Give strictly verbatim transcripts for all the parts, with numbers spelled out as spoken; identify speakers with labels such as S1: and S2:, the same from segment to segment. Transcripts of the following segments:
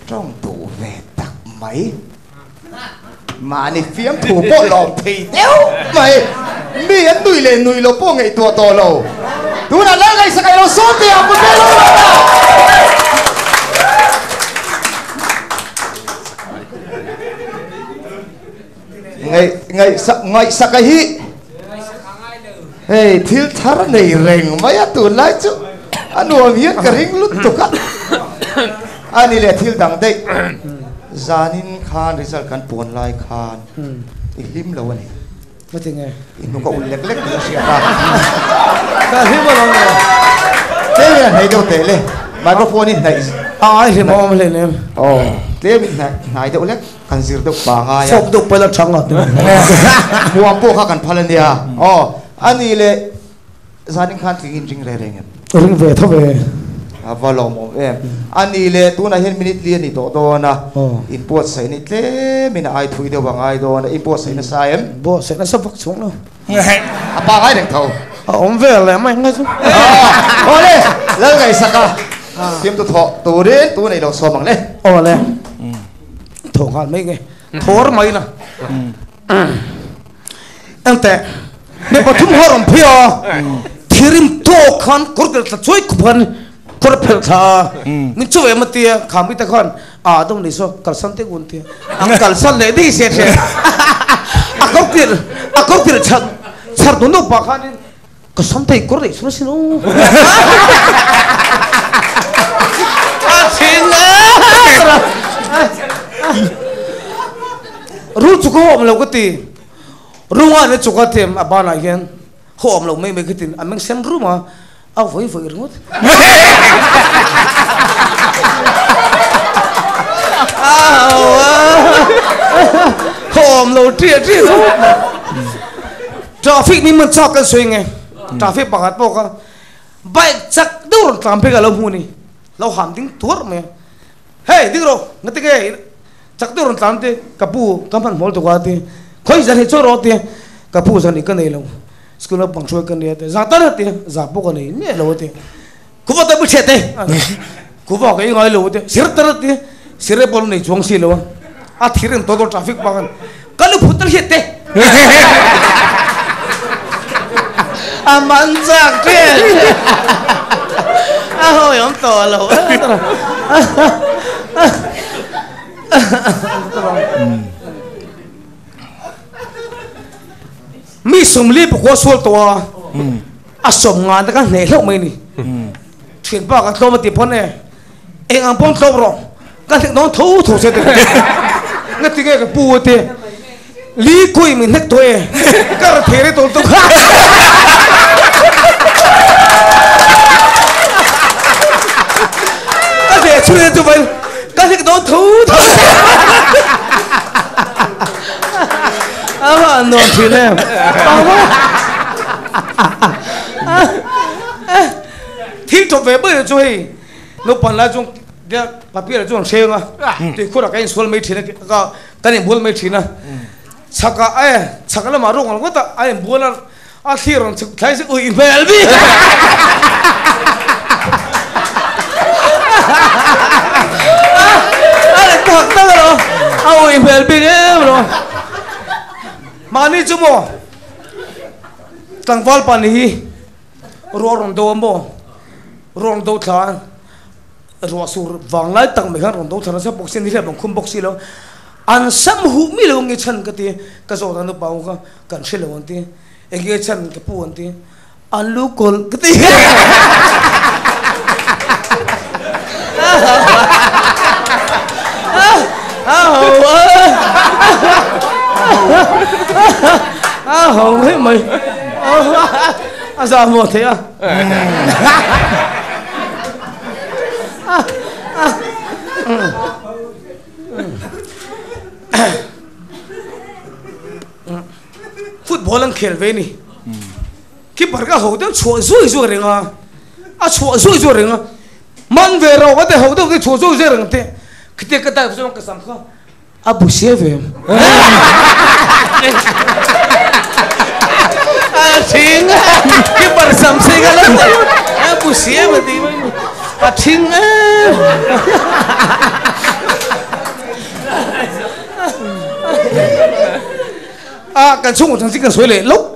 S1: trong tủ về tặc máy mà này phiếm thủ bộ lòng thì đéo mày mi ấn nuôi lên nuôi lô bộ ngày tua to lô tú là lỡ ngày sẽ ngày nó số tiền một cái lô ngày ngày sa ngày sa cái hi hey thiếu thar này rèn mấy tụ lại chứ anh nuôi hiến cái ring lút tụ cả anh ấy là thiếu đằng đây Zanin Khan Rizal Khan Pon Lai Khan Ilim lawan ni
S2: mati nghe
S1: inu ka ulek lek ni siapa
S2: ka himo lang
S1: tele hai do tele microphone ni nai
S2: ah himo mo le ne
S1: oh tele mi nai nai do lek kan zir do ba ga ya
S2: sok do pala chang at
S1: buam po ka kan phalan dia oh ani le Zanin Khan tingin jing re reng
S2: ring ve tho ve
S1: avalom om em ani le tu na hen minute li ni to to na import sai ni tle mina ai thui de wang ai do na import sai na sai em
S2: bo se na sa vak chung no
S1: apa ai deng thau
S2: om ve le mai ngai chu
S1: ole le ngai saka tiêm tu thọ tu đến tu này đâu so bằng lên
S2: ô le thổ hạt mấy cái thổ mấy nè anh tệ nếu mà thùng hoa rồng phi à thì rim to khan cột cái chuối cục phân cột phèn thà mình chú em mà tia khám bị ta con à đông này so cả san tê quân tia anh cả san lấy đi xe xe à cột tiền à cột tiền chặt chặt đồ nô bạc khan cả san tê cột đấy số xin ô ru chú có hôm lâu cái gì ru anh ấy chú có thêm à ba này hen hôm lâu mấy mấy cái tin anh mình xem ru mà à với với rồi hôm lâu triệt triệt traffic mình mình cho cái suy nghe traffic bằng hạt bốc à bay chắc đâu làm phải cái lâu mua này lâu hàm tiếng tuốt mày hey đi rồi ngay tới cái chắc đâu làm thế kapu kapan mall to quát đi khơi ra thì cho rồi thì kapu ra đi cái này lâu school bằng chuối cái này thì ra tới thì ra bốc cái này nhẹ lâu thì cú vào tới bữa chết đấy cú vào cái ngay lâu thì sir tới thì sir bol này chuông xì lâu à thiền todo traffic bằng cái lúc phút tới chết đấy à man giang thế à hồi ông to lâu mi sum li bko sol to a som nga da ka ne lo mai ni thien ba ka to ma ti phone eng ang pon to ro ka thik no thu thu se te nga ti ge ka pu te li koi mi nek to e ka there to to kha ka de chure to vai ka thik no thu thu à nó thì nè thì cho về bây giờ chơi nó bản là chúng dia papi là chúng xem à thì khu là cái số mấy thì cái cái này bốn mấy thì nè chắc cái ai chắc cái là mà rong là ta ai bốn là à thì rồi thấy sẽ ui về đi à thật đó rồi à ui về đi rồi mani cuma tangval pani rorong do mo rong do tha ro sur wang lai tang me khan rong do thana sa boxin ni le bang khum boxi lo an sam hu mi lo ngi chan ka ti ka zo da no pau ka kan she lo an ti e ge chan ka pu an ti an lu kol ka ti à hồng hết mày à giờ một thế à football anh खेल về nè khi bắt cái hậu đang chua rui rui rồi à à chua rui rui rồi à man về rồi cái hậu đang cái chua rui rui rồi thế khi cái tay phải cái sắm không à bù xế về à chính cái bờ sầm xế cái lắm à bù xế mà đi à chính à cái chung của thằng chị cái suối lệ lúc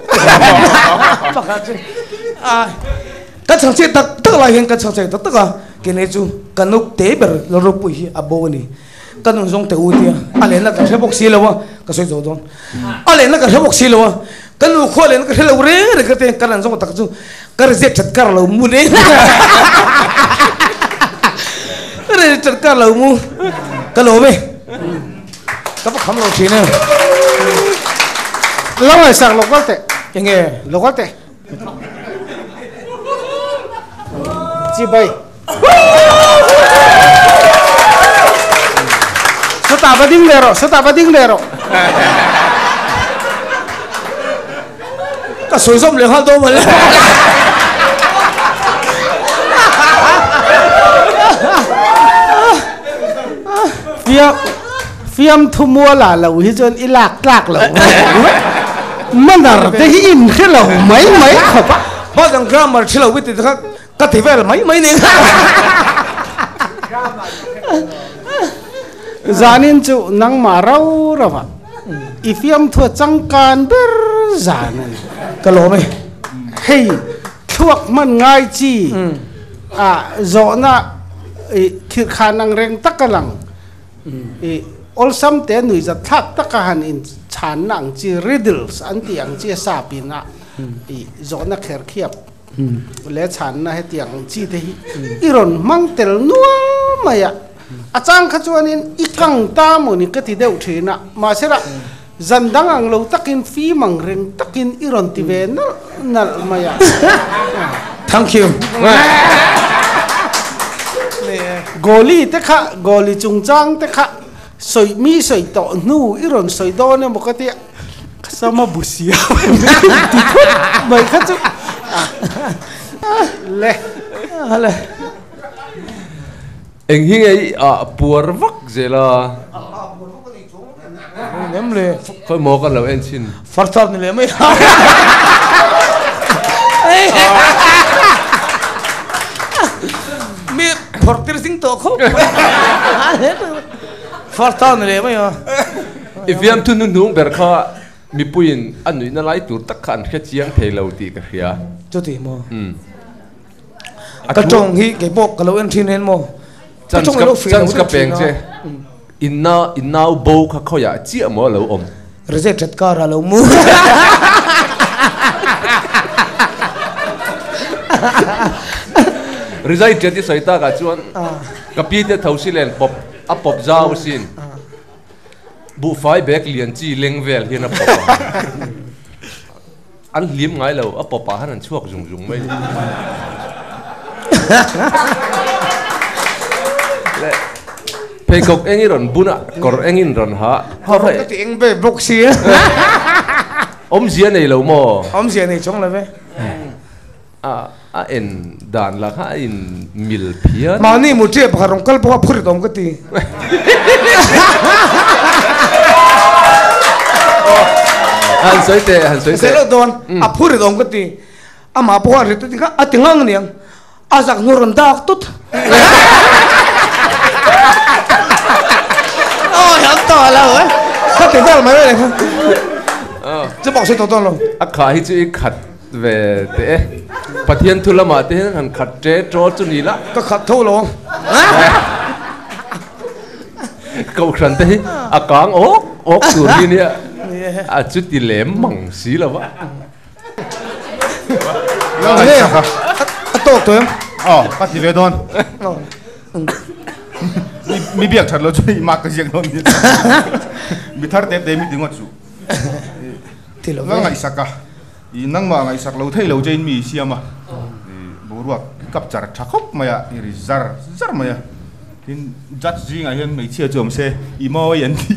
S2: à cái thằng chị tất tất là hiện cái thằng chị tất tất à cái này chú cái nút tế bờ nó rụp bụi à bố này cái nút giống tàu tia à lên là cái xe bọc xì lâu cái suối dầu đòn à lên là cái xe bọc xì lâu cái nút khoa lên cái xe lâu rê rồi cái cái này giống tắc chú cái dẹp chặt cái lâu mu đấy cái chặt cái lâu mu cái lâu về cái bọc khăm lâu xí nữa
S3: lâu rồi sạc lộc tệ
S2: cái nghe
S3: lộc tệ chị bay sao ta bắt đinh lero sao ta bắt đinh lero
S2: cái suối rộng liền hơn đâu mà lên
S3: phim phim thu mua là lẩu hi chân ít lạc lạc lẩu mà là cái in cái lẩu mấy mấy khẩu
S2: bao giờ gram mà chỉ lẩu với thì khác cái thì về là mấy mấy này
S3: giá nên chịu nắng mà rau rồi mà if phim thua trăng can bер giá nên
S2: cái lỗ này
S3: hey thuốc mình ngay chi à rõ na khi khả năng rèn tắc cái lăng all some te nui za thak tắc cái han in chan nang chi riddles an tiang chi sa pina i rõ na kher khiap le chan na he tiang chi te hi iron mang tel nuwa maya achang kha chuan in ikang ta mo ni ka ti deuh thina ma sera zandang ang lo takin fi mang reng takin iron ti ve na nal maya
S2: thank you
S3: goli te kha goli chung chang te kha soi mi soi to nu iron soi do ne mo ka ti sama busia ti thut bai kha chu le
S2: hale
S4: anh hi ấy à buồn vắc gì là
S2: ném lên
S4: phải mua cái lẩu anh xin
S2: phát thật này lấy mấy mi phát tiền sinh tổ không phát thật này lấy mấy à
S4: if em tu nung nung berkha mi puin anh nuôi nó lại tur tắc khăn cái chiang thầy lẩu tì cái kia
S2: cho thì mà cái trồng hi cái bọc cái lẩu anh xin hết mà
S4: chân cái chân cái bèn chứ inna inna bầu khá khó ya chia mà lẩu om
S2: rồi sẽ chặt cả ra lẩu mu
S4: rồi giải chặt đi sợi ta cả chuan cái pi te thâu xí lên pop áp pop zao xin bu phai bek liền chi leng vel hiền áp pop anh liếm ngay lẩu áp pop à hắn chuộc dùng dùng mấy phải cọc anh ấy run bún à, còn anh ấy run hả?
S2: họ phải cái tiếng về bốc xí
S4: ông gì này lâu mò?
S2: ông gì này chống lại về
S4: à à en đàn là ha en mil phiền
S2: mà ni một chiếc bằng rong kalpo phun được ông cái gì
S4: han soi tệ han soi tệ
S2: sẽ là đòn à phun được ông cái gì à mà bỏ rồi tôi à tiếng ngang niang à giặc nورن đạc tốt ôi hắn to là rồi có tiếng về mấy này không chứ bỏ xe to to luôn
S4: à khai chứ khát về tệ phát hiện thu lâm à tệ han khát chế cho chú ní lá
S2: có khát thâu luôn
S4: câu khẩn tệ à cáng ốc ốc tuổi đi nè à chút đi lém mỏng xí là vậy
S1: Ngai saka.
S2: Atok to em.
S1: Oh, ka ti ve don. Mi mi biak thar lo chui mak ka jiang don. Mi thar te te mi tingot chu.
S2: Ti lo.
S1: Ngai saka. I nang ma ngai sak lo thei lo jain mi siama. Bo ruak kap char thakop maya i ri zar zar maya. Tin jat ji ngai hen mei chia chom se i mo yan ti.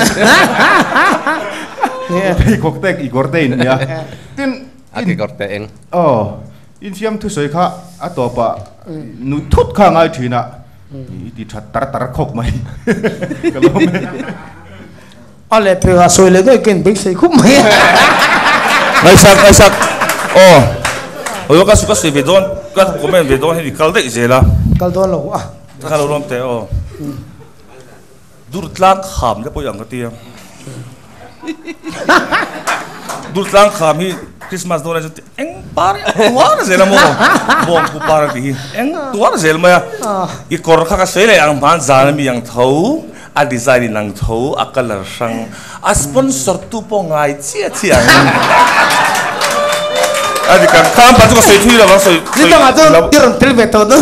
S1: Thei kok tek i gortein ya. Tin
S4: cái gọt tẹng.
S1: Oh, in siam thu soi kha atopa nu thut kha ngai thina. Ti that tar tar khok mai. Kalom.
S2: Ale pe soi le cái ken big sei khúc mai.
S5: Ngai sak ngai sak. Oh. Oyo ka suka se vedon, ka komen vedon he kal de zela.
S2: Kal don lo ah.
S5: Ka lo rom te oh. Dur tlak kham de po yang ka ti. ดูสร้างขามฮีคริสต์มาสโดนอะไรจะเอ็งปาร์ตัวนั่นเสร็จแล้วมั้งบองกูปาร์ที่เอ็งตัวนั่นเสร็จมั้ยอีกคนข้าก็สวยเลยอังพันจานมีอย่างเท่าอันดีไซน์นังเท่าอักลสังอัสปอนเซอร์ตุปงไงเชี่ยเชี่ยอันนี้กันข้ามปัจจุบันสวยที่เราสวย
S2: นี่ต้องอาจจะที่เราเทรดเมทตัวนั้น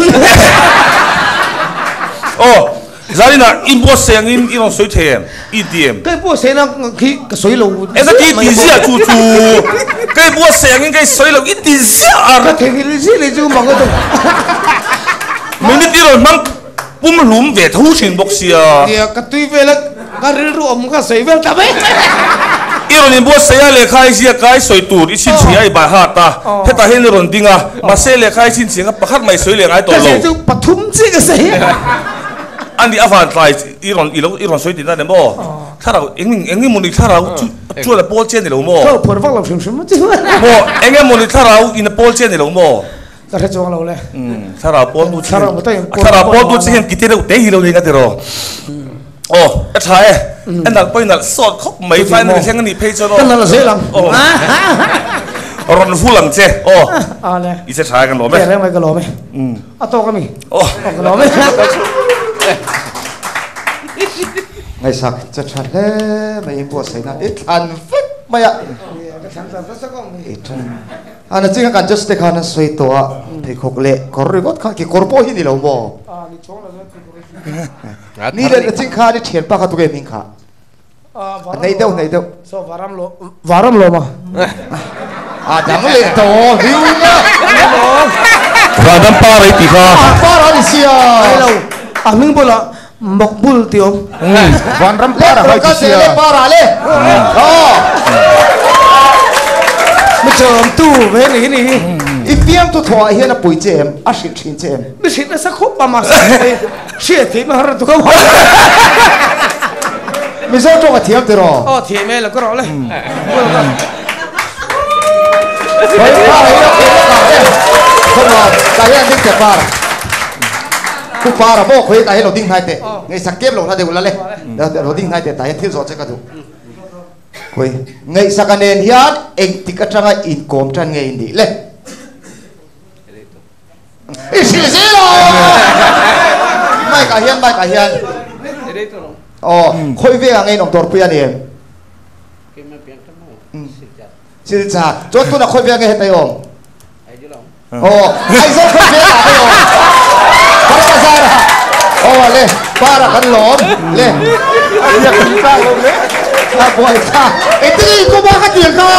S5: โอ้จารีน่ะอินบัวเสียงอินอินเราสวยเทียมอีดีเอ็ม
S2: ก็บัวเสียงนั่งขี้สวยลู
S5: เอ็งกี่ดีเสียจู่จู่ก็บัวเสียงอินก็สวยลูอีดีเสียอะไร
S2: ก็เทกิลิซิลิจู่มังก็ต้อง
S5: ไม่ได้ที่เรามั่งปุ่มหลุมเวทหูชินบอกเสีย
S2: เดี๋ยวก็ตุยเวลก็เรื่องรวมก็สวยเวลทำไม
S5: อีรอนบัวเสียเลยใครเสียใครสวยตูดอีชินเสียไอ้บาฮาตาเฮตาเฮนรอนดิงอ่ะมาเสียเลยใครชินเสียงปักขัดไม่สวยเลยไอ้ตัวเรา
S2: ก็เสียจู่ปฐุมจีก็เสีย
S5: อันนี้อาฟันไตอีรอนอีรอนอีรอนสวยดีนะเดมบ่ถ้าเราเอ็งเอ็งนี่มันถ้าเราช่วยเราโป้เจนนี่เราบ่
S2: ก็พอฟังเราชิมชิมจู่
S5: บ่เอ็งนี่มันถ้าเราอินโป้เจนนี่เราบ่
S2: ก็จะจงเราเลย
S5: ถ้าเราโป้ดู
S2: ถ้าเราไม่ต้อง
S5: ถ้าเราโป้ดูเช่นกิตติเราเตะฮีโร่นี่กันเถอะโอ้ใช่อันนั้นไปนั่นสอดเขาไม่ไฟนั่นแค่นี้เพย์จอร์
S2: นั่นเราเสียหลัง
S5: โอ้รอนฟูหลังเจ้โอ้
S2: อะไร
S5: อีเสช้ากันหรอไหม
S2: เรื่องอะไรกันหรอไหมอืมอ่ะโตกันมี
S5: โอ้
S2: กันหรอไหม
S1: ไงสักจะชัดเลยไม่ยินบัวใส่หน้าอีทันฟิกไม่อะอันนั้นจริงๆการ just การนั้นสวยตัวที่ขกเละขอรู้ก็ข้ากี่กรโปหินี่เราบ่นี่เลยจริงข้าที่เขียนปากตัวเองมิงข้าไหนเดียวไหนเดียว
S2: so วารัมโลวารัมโลมา
S1: อ่าจังเลยโตหิวนะ
S5: วารัมปาร์ตีข้า
S1: ปาร์อะไรเสีย
S2: ไอ้เราอ่ะมึงบอกละหมกบุลเตียว
S1: วารัมปาร์อะไรเสียปาร์อะไรโอ้
S2: ไม่เจอมตู้เว้ยนี่นี่
S1: อีเพียงตัวถั่วเฮียน่ะปุ๋ยเจมอาชิชินเจม
S2: ไม่ใช่นะสักคบประมาณสักเชี่ยที่มาหาตัวเขา
S1: ไม่ใช่ตัวเทียมเตอร์
S2: อ๋อเทียมเองแล้วก็รอเลย
S1: เฮ้ยป้าเฮียคนเราแต่เฮียดิ้งเจ็บป้ากูป้าเราบอกเฮ้ยแต่เฮียเราดิ้งไทยเตะไงสักเก็บลงท่าเดียวกันเลยเดี๋ยวเราดิ้งไทยเตะแต่เฮียที่สอนเช็คกันดูเฮ้ยไงสักกันเองเฮียเองติดกันจังไงอินโกมจังไงอินดีเลยอีสิสิโลไม่กะเฮียนไม่กะเฮียนอ๋อคุยเรื่องไงน้องตัวเปียนี่สิจ่าจดตัวน่ะคุยเรื่องไงเฮ็ดได้องโอ้ไอ้เจ้าคุยเรื่องอะไรองพระราชาโอ้เลยปาระกันหลอมเลยอยากกินข้าวเลยถ้าป่วยข้าไอ้ตีกูบอกกันเดี๋ยวข้า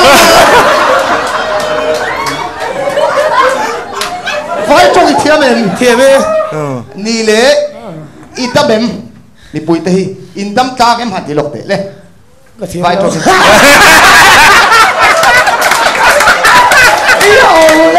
S1: ไฟจงอีเทียมเอง
S2: เทียมเอง
S1: นี่เลยอีตาเบมนี่ปุยตีอินดัมตาเกมหัดที่หลอกเตะเลยไฟจงอีเทียม